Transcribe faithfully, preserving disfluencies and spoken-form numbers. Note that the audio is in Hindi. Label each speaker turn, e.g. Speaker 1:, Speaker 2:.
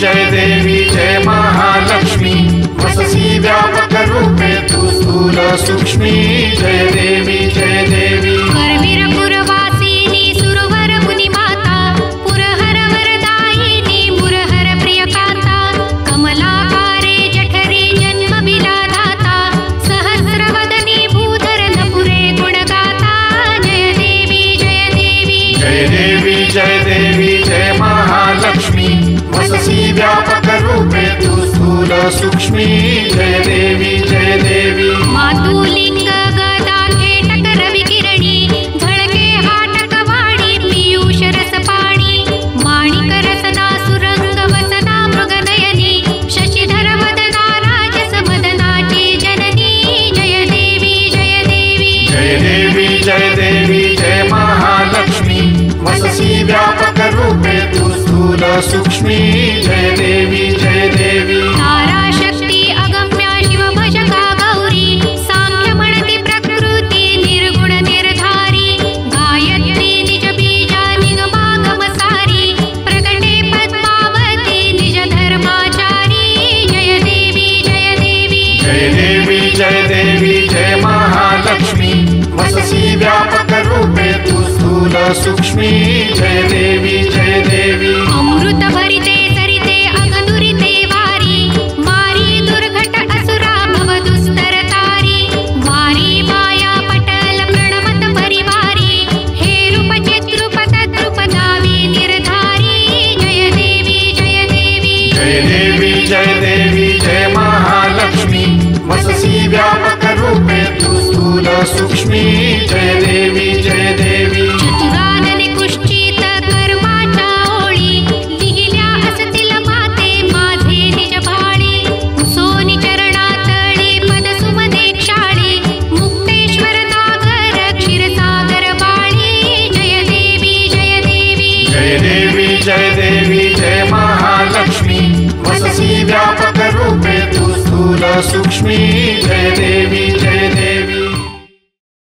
Speaker 1: जय देवी जय महालक्ष्मी वससी व्यापक रूपे तू स्थूल सूक्ष्मी जय देवी जय देवी
Speaker 2: करवीरपुरवासिनी सुरवर मुनिमाता पुरहर वरदायिनी मुरहर प्रियकांता कमलाकारे जठरे जन्म विलादाता सहस्रवदनी भूधर नपुरे गुणगाता जय देवी जय देवी
Speaker 1: जय देवी जय देवी जय महालक्ष्मी वससी व्यापक रूपे तू स्थूल सूक्ष्मी जय देवी जय देवी
Speaker 2: मातुलिंग गदा खेटक रविकिरणी झळके हाटक वाणी पीयूष रस पाणी माणिक रसदा सुरंग वसदा मृगनयनी शशिधर वदना राजस वदनाची जननी जय देवी जय देवी
Speaker 1: जय देवी जय देवी जय महालक्ष्मी वससी व्यापक रूपे तू स्थूल सूक्ष्मी जय देवी जय देवी
Speaker 2: तारा शक्ति अगम्या शिव भजका गौरी सांख्य म्हणती प्रकृती निर्गुण निर्धारी गायत्री निज बीजा निगमागम सारी प्रकटे पद्मावती निज धर्माचारी जय देवी जय देवी
Speaker 1: जय देवी जय देवी जय महालक्ष्मी वससी व्यापक रूपे तू स्थूल सूक्ष्मी जय देवी जय देवी
Speaker 2: अमृत भरिते सरिते अगदुरिते वारी मारी दुर्घट असुरा भव दुस्तर तारी वारी माया पटल प्रणमत परिवारी हे रूप चिद्रूप तद्रूप दावी निर्धारी जय देवी जय देवी
Speaker 1: जय देवी जय देवी जय महालक्ष्मी वससी व्यापक रूपे तू स्थूल सूक्ष्मी जय देवी जय देवी
Speaker 2: चतुरानने कुश्चित कर्माच्या ओळी लिहिल्या असतील माते माझे निज भाळी सोनी चरणातळी पद सुमनेक्षाळी मुक्तेश्वर नागर क्षीरसागर बाळी जय देवी जय देवी
Speaker 1: जय देवी जय देवी जय महालक्ष्मी वससी व्यापक रूपे तू स्थूल सूक्ष्मी जय देवी जय देवी